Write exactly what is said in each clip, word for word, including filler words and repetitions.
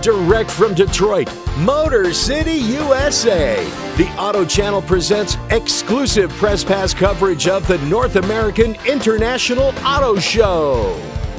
Direct from Detroit, Motor City, U S A, the Auto Channel presents exclusive press pass coverage of the North American International Auto Show.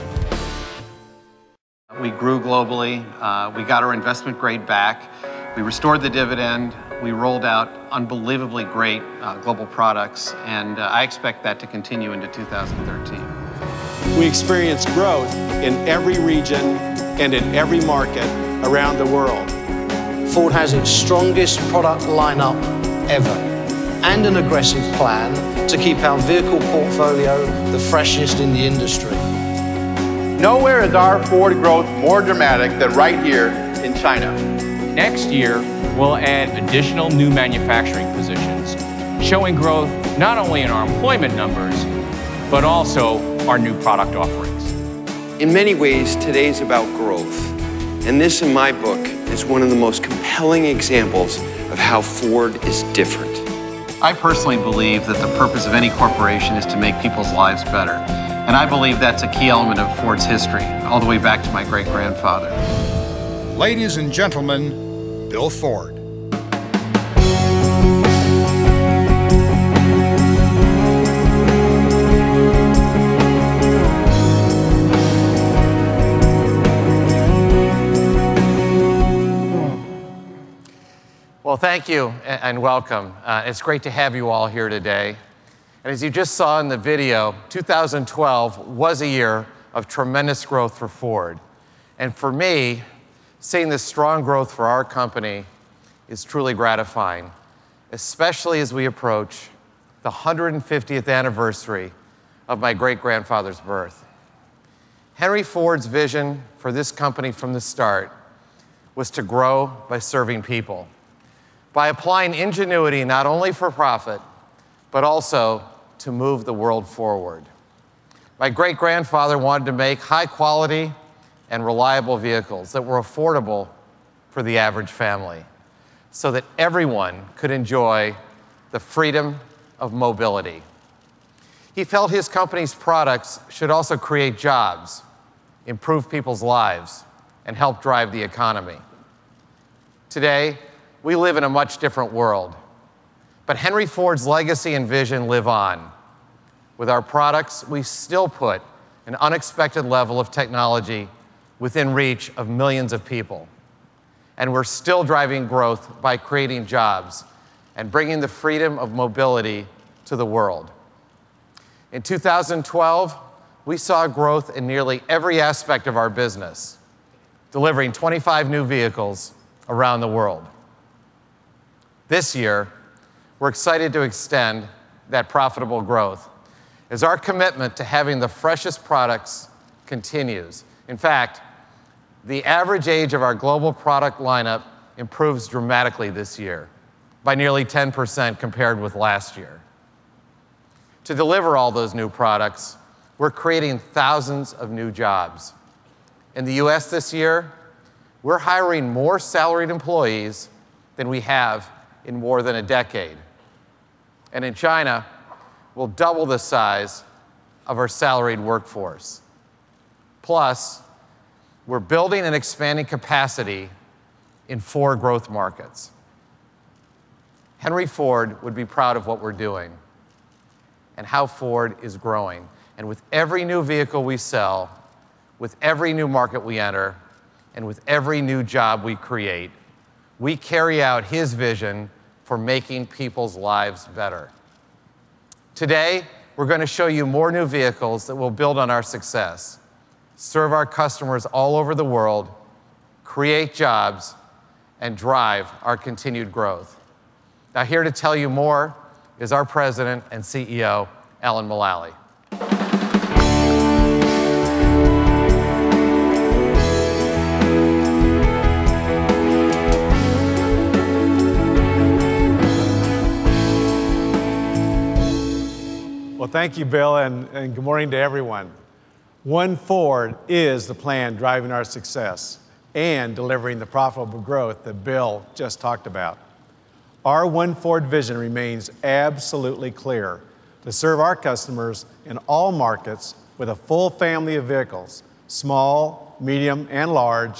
We grew globally, uh, we got our investment grade back, we restored the dividend, we rolled out unbelievably great uh, global products, and uh, I expect that to continue into two thousand thirteen. We experienced growth in every region and in every market around the world. Ford has its strongest product lineup ever and an aggressive plan to keep our vehicle portfolio the freshest in the industry. Nowhere is our Ford growth more dramatic than right here in China. Next year, we'll add additional new manufacturing positions, showing growth not only in our employment numbers, but also our new product offerings. In many ways, today's about growth. And this, in my book, is one of the most compelling examples of how Ford is different. I personally believe that the purpose of any corporation is to make people's lives better. And I believe that's a key element of Ford's history, all the way back to my great-grandfather. Ladies and gentlemen, Bill Ford. Well, thank you and welcome. Uh, it's great to have you all here today. And as you just saw in the video, two thousand twelve was a year of tremendous growth for Ford. And for me, seeing this strong growth for our company is truly gratifying, especially as we approach the one hundred fiftieth anniversary of my great-grandfather's birth. Henry Ford's vision for this company from the start was to grow by serving people, by applying ingenuity not only for profit, but also to move the world forward. My great-grandfather wanted to make high-quality and reliable vehicles that were affordable for the average family, so that everyone could enjoy the freedom of mobility. He felt his company's products should also create jobs, improve people's lives, and help drive the economy. Today, we live in a much different world, but Henry Ford's legacy and vision live on. With our products, we still put an unexpected level of technology within reach of millions of people. And we're still driving growth by creating jobs and bringing the freedom of mobility to the world. In two thousand twelve, we saw growth in nearly every aspect of our business, delivering twenty-five new vehicles around the world. This year, we're excited to extend that profitable growth as our commitment to having the freshest products continues. In fact, the average age of our global product lineup improves dramatically this year, by nearly ten percent compared with last year. To deliver all those new products, we're creating thousands of new jobs. In the U S this year, we're hiring more salaried employees than we have in more than a decade. And in China, we'll double the size of our salaried workforce. Plus, we're building and expanding capacity in four growth markets. Henry Ford would be proud of what we're doing and how Ford is growing. And with every new vehicle we sell, with every new market we enter, and with every new job we create, we carry out his vision for making people's lives better. Today, we're going to show you more new vehicles that will build on our success, serve our customers all over the world, create jobs, and drive our continued growth. Now, here to tell you more is our President and C E O, Alan Mulally. Well, thank you, Bill, and, and good morning to everyone. One Ford is the plan driving our success and delivering the profitable growth that Bill just talked about. Our One Ford vision remains absolutely clear: to serve our customers in all markets with a full family of vehicles, small, medium, and large,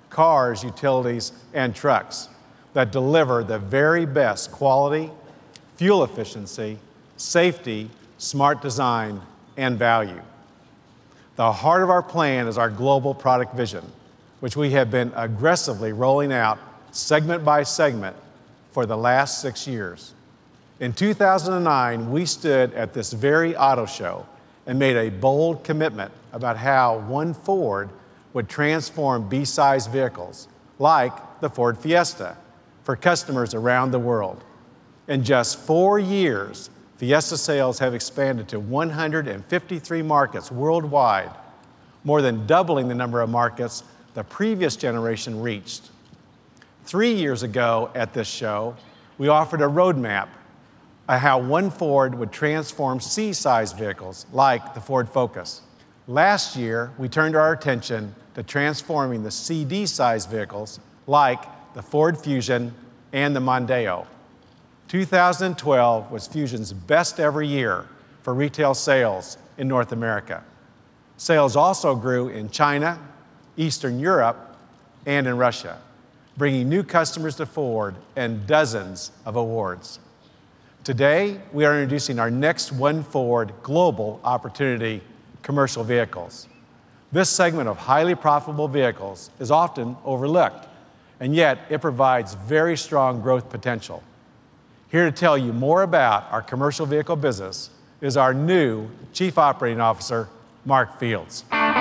cars, utilities, and trucks that deliver the very best quality, fuel efficiency, safety, smart design, and value. The heart of our plan is our global product vision, which we have been aggressively rolling out segment by segment for the last six years. In two thousand nine, we stood at this very auto show and made a bold commitment about how One Ford would transform B-size vehicles, like the Ford Fiesta, for customers around the world. In just four years, Fiesta sales have expanded to one hundred fifty-three markets worldwide, more than doubling the number of markets the previous generation reached. Three years ago at this show, we offered a roadmap of how One Ford would transform C-size vehicles like the Ford Focus. Last year, we turned our attention to transforming the C D-size vehicles like the Ford Fusion and the Mondeo. two thousand twelve was Fusion's best ever year for retail sales in North America. Sales also grew in China, Eastern Europe, and in Russia, bringing new customers to Ford and dozens of awards. Today, we are introducing our next One Ford global opportunity, commercial vehicles. This segment of highly profitable vehicles is often overlooked, and yet it provides very strong growth potential. Here to tell you more about our commercial vehicle business is our new Chief Operating Officer, Mark Fields.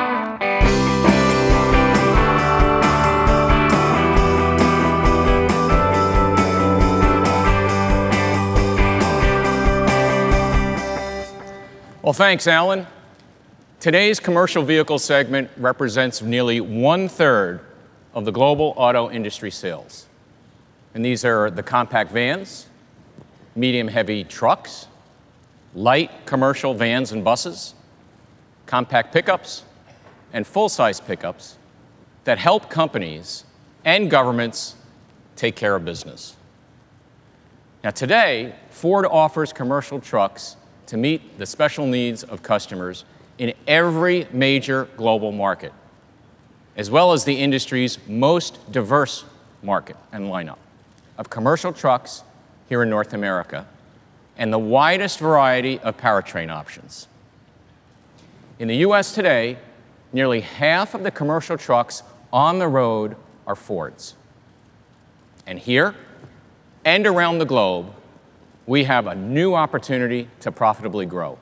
Well, thanks, Alan. Today's commercial vehicle segment represents nearly one-third of the global auto industry sales. And these are the compact vans, medium-heavy trucks, light commercial vans and buses, compact pickups, and full-size pickups that help companies and governments take care of business. Now today, Ford offers commercial trucks to meet the special needs of customers in every major global market, as well as the industry's most diverse market and lineup of commercial trucks here in North America, and the widest variety of powertrain options. In the U S today, nearly half of the commercial trucks on the road are Fords. And here and around the globe, we have a new opportunity to profitably grow.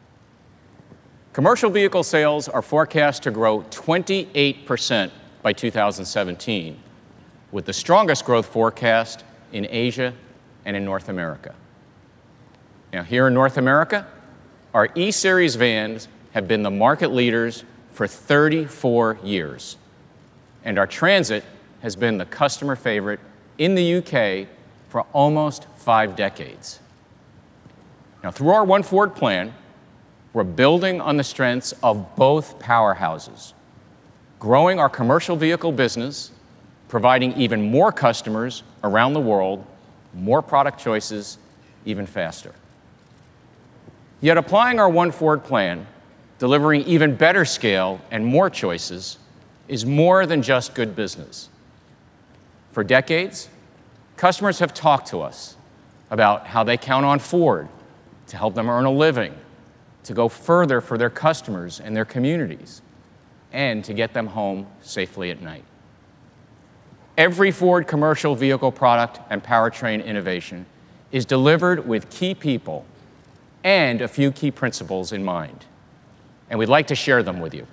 Commercial vehicle sales are forecast to grow twenty-eight percent by two thousand seventeen, with the strongest growth forecast in Asia and in North America. Now, here in North America, our E-Series vans have been the market leaders for thirty-four years, and our Transit has been the customer favorite in the U K for almost five decades. Now, through our One Ford plan, we're building on the strengths of both powerhouses, growing our commercial vehicle business, providing even more customers around the world, more product choices, even faster. Yet applying our One Ford plan, delivering even better scale and more choices, is more than just good business. For decades, customers have talked to us about how they count on Ford to help them earn a living, to go further for their customers and their communities, and to get them home safely at night. Every Ford commercial vehicle product and powertrain innovation is delivered with key people and a few key principles in mind, and we'd like to share them with you.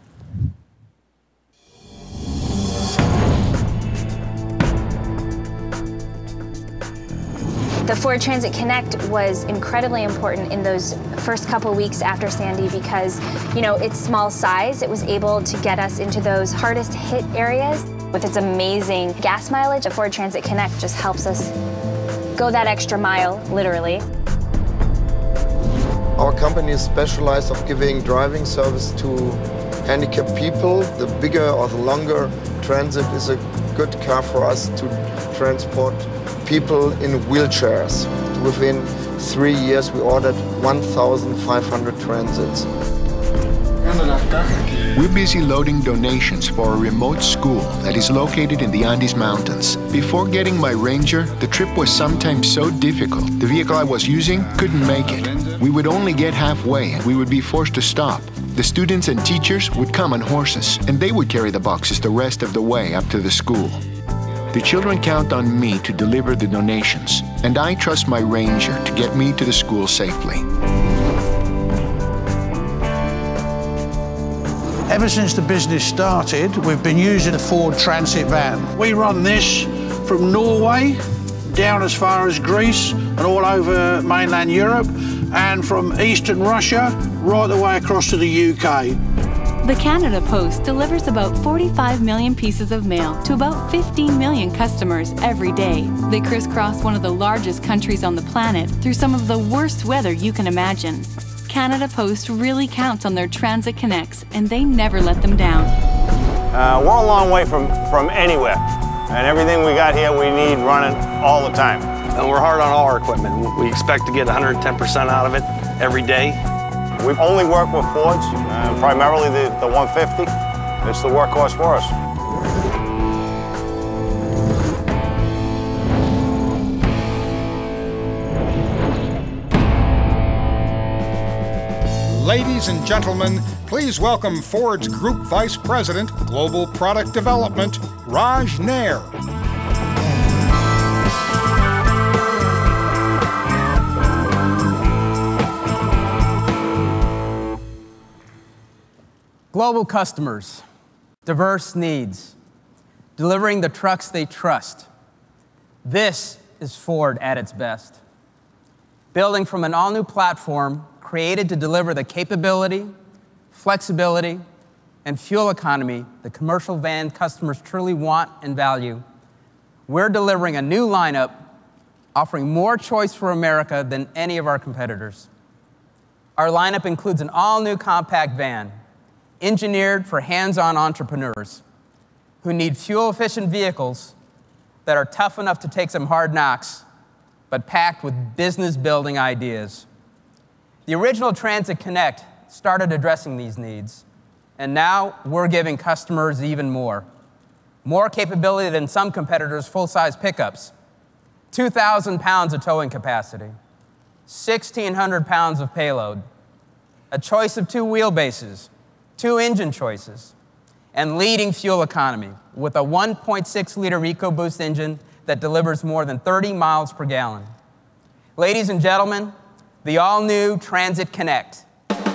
The Ford Transit Connect was incredibly important in those first couple weeks after Sandy because, you know, its small size, it was able to get us into those hardest hit areas. With its amazing gas mileage, the Ford Transit Connect just helps us go that extra mile, literally. Our company is specialized of giving driving service to handicapped people. The bigger or the longer Transit is a good car for us to transport people in wheelchairs. Within three years, we ordered one thousand five hundred Transits. We're busy loading donations for a remote school that is located in the Andes Mountains. Before getting my Ranger, the trip was sometimes so difficult. The vehicle I was using couldn't make it. We would only get halfway and we would be forced to stop. The students and teachers would come on horses, and they would carry the boxes the rest of the way up to the school. The children count on me to deliver the donations, and I trust my Ranger to get me to the school safely. Ever since the business started, we've been using a Ford Transit van. We run this from Norway down as far as Greece and all over mainland Europe, and from eastern Russia right the way across to the U K. The Canada Post delivers about forty-five million pieces of mail to about fifteen million customers every day. They crisscross one of the largest countries on the planet through some of the worst weather you can imagine. Canada Post really counts on their transit connects, and they never let them down. Uh, we're a long way from, from anywhere, and everything we got here we need running all the time. And we're hard on all our equipment. We expect to get one hundred ten percent out of it every day. We only work with Fords, uh, primarily the, the one fifty. It's the workhorse for us. Ladies and gentlemen, please welcome Ford's Group Vice President, Global Product Development, Raj Nair. Global customers, diverse needs, delivering the trucks they trust. This is Ford at its best. Building from an all-new platform created to deliver the capability, flexibility, and fuel economy the commercial van customers truly want and value, we're delivering a new lineup offering more choice for America than any of our competitors. Our lineup includes an all-new compact van, engineered for hands-on entrepreneurs who need fuel-efficient vehicles that are tough enough to take some hard knocks, but packed with business-building ideas. The original Transit Connect started addressing these needs, and now we're giving customers even more. More capability than some competitors' full-size pickups, two thousand pounds of towing capacity, sixteen hundred pounds of payload, a choice of two wheelbases, two engine choices, and leading fuel economy with a one point six liter EcoBoost engine that delivers more than thirty miles per gallon. Ladies and gentlemen, the all-new Transit Connect.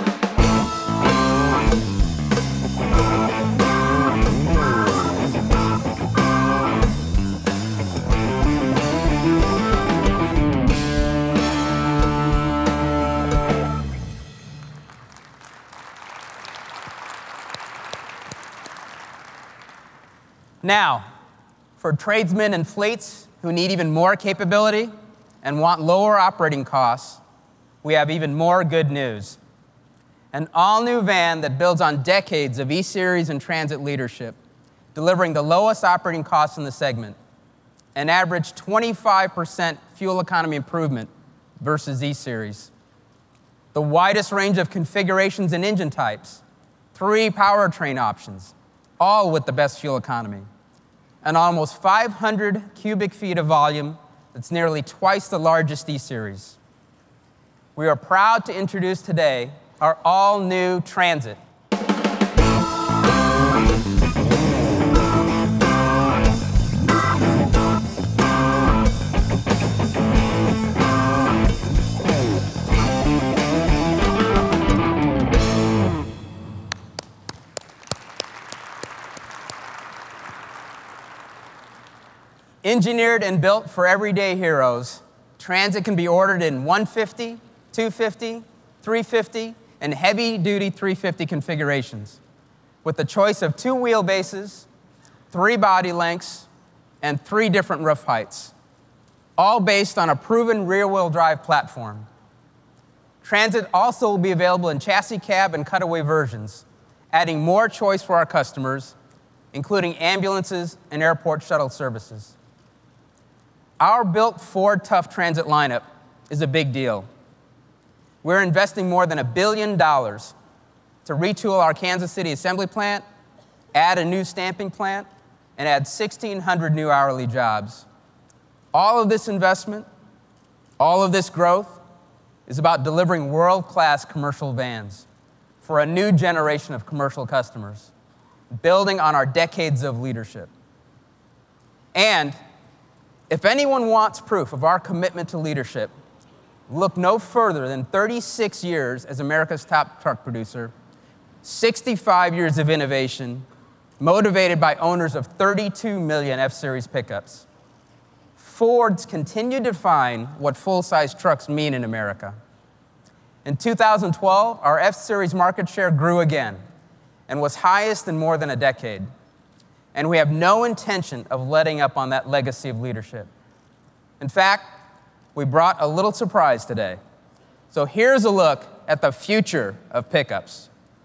Now, for tradesmen and fleets who need even more capability and want lower operating costs, we have even more good news. An all-new van that builds on decades of E-Series and Transit leadership, delivering the lowest operating costs in the segment, an average twenty-five percent fuel economy improvement versus E-Series. The widest range of configurations and engine types, three powertrain options, all with the best fuel economy, and almost five hundred cubic feet of volume that's nearly twice the largest E-Series. We are proud to introduce today our all-new Transit. Engineered and built for everyday heroes, Transit can be ordered in one fifty, two fifty, three fifty, and heavy-duty three fifty configurations, with a choice of two wheelbases, three body lengths, and three different roof heights, all based on a proven rear-wheel drive platform. Transit also will be available in chassis cab and cutaway versions, adding more choice for our customers, including ambulances and airport shuttle services. Our built Ford Tough Transit lineup is a big deal. We're investing more than a billion dollars to retool our Kansas City assembly plant, add a new stamping plant, and add sixteen hundred new hourly jobs. All of this investment, all of this growth is about delivering world-class commercial vans for a new generation of commercial customers, building on our decades of leadership. And if anyone wants proof of our commitment to leadership, look no further than thirty-six years as America's top truck producer, sixty-five years of innovation, motivated by owners of thirty-two million F-Series pickups. Ford's continued to define what full-size trucks mean in America. In two thousand twelve, our F-Series market share grew again and was highest in more than a decade. And we have no intention of letting up on that legacy of leadership. In fact, we brought a little surprise today. So here's a look at the future of pickups.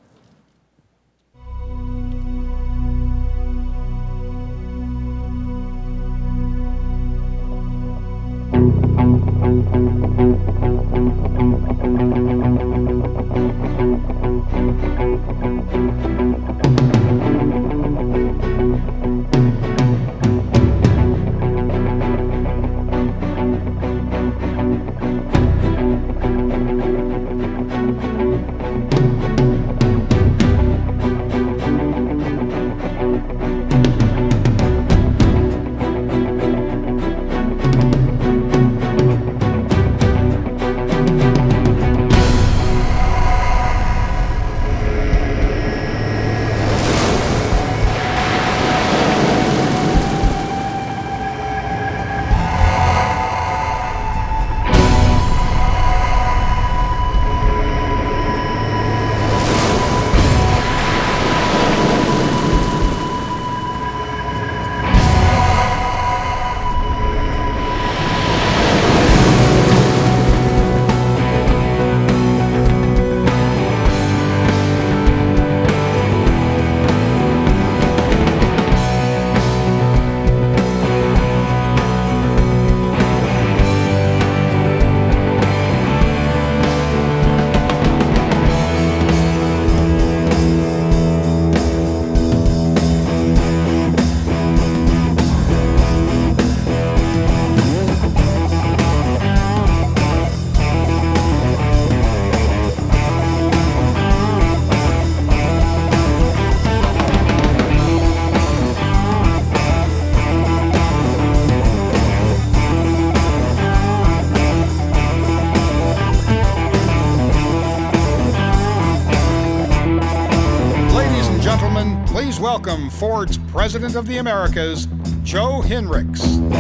Please welcome Ford's President of the Americas, Joe Hinrichs.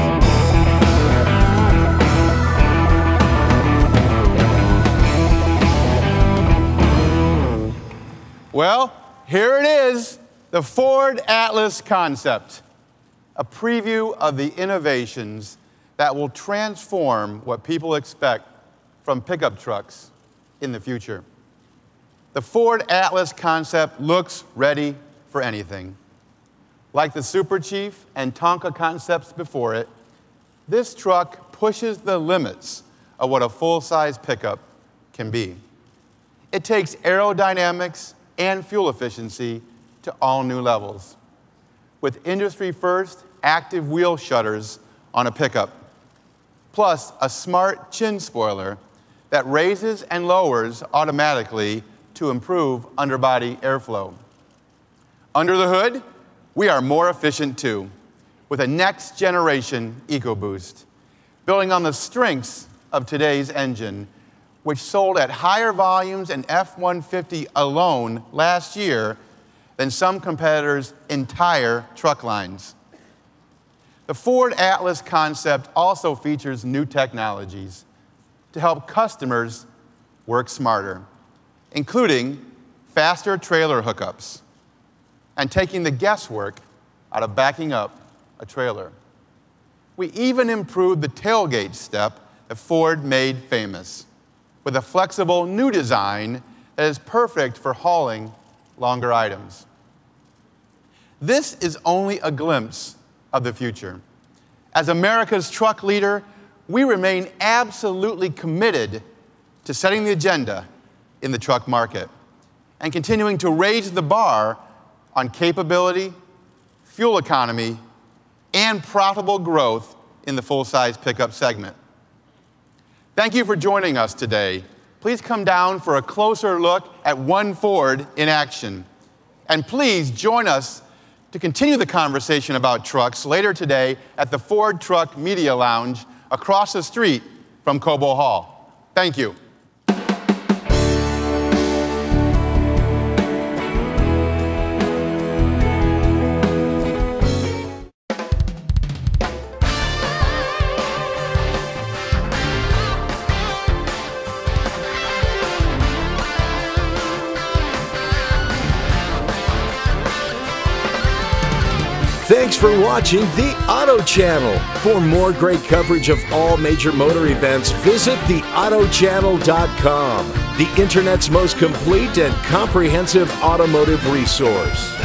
Well, here it is, the Ford Atlas concept, a preview of the innovations that will transform what people expect from pickup trucks in the future. The Ford Atlas concept looks ready for anything. Like the Super Chief and Tonka concepts before it, this truck pushes the limits of what a full-size pickup can be. It takes aerodynamics and fuel efficiency to all new levels, with industry-first active wheel shutters on a pickup, plus a smart chin spoiler that raises and lowers automatically to improve underbody airflow. Under the hood, we are more efficient too, with a next-generation EcoBoost, building on the strengths of today's engine, which sold at higher volumes in F one fifty alone last year than some competitors' entire truck lines. The Ford Atlas concept also features new technologies to help customers work smarter, including faster trailer hookups and taking the guesswork out of backing up a trailer. We even improved the tailgate step that Ford made famous, with a flexible new design that is perfect for hauling longer items. This is only a glimpse of the future. As America's truck leader, we remain absolutely committed to setting the agenda in the truck market and continuing to raise the bar on capability, fuel economy, and profitable growth in the full-size pickup segment. Thank you for joining us today. Please come down for a closer look at One Ford in action. And please join us to continue the conversation about trucks later today at the Ford Truck Media Lounge across the street from Cobo Hall. Thank you. Thanks for watching the Auto Channel. For more great coverage of all major motor events, visit the auto channel dot com, the Internet's most complete and comprehensive automotive resource.